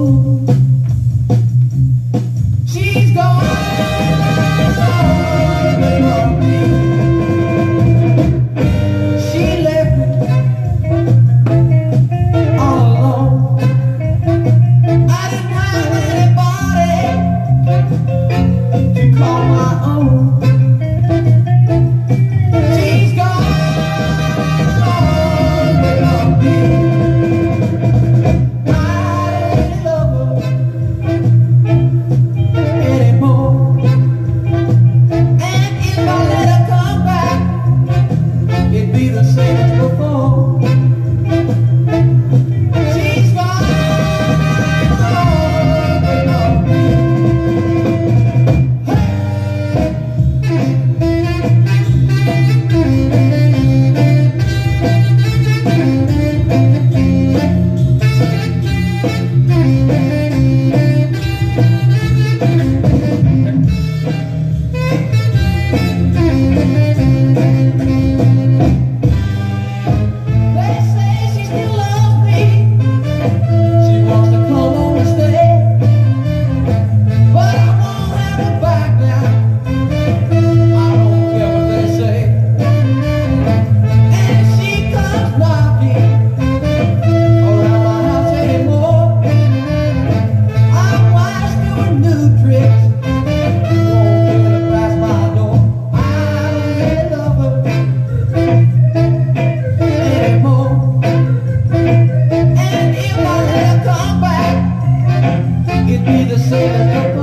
She's gone. She left me all alone. I didn't have anybody to call my own. She's gone. The same as before. She's gone. It'd be the same as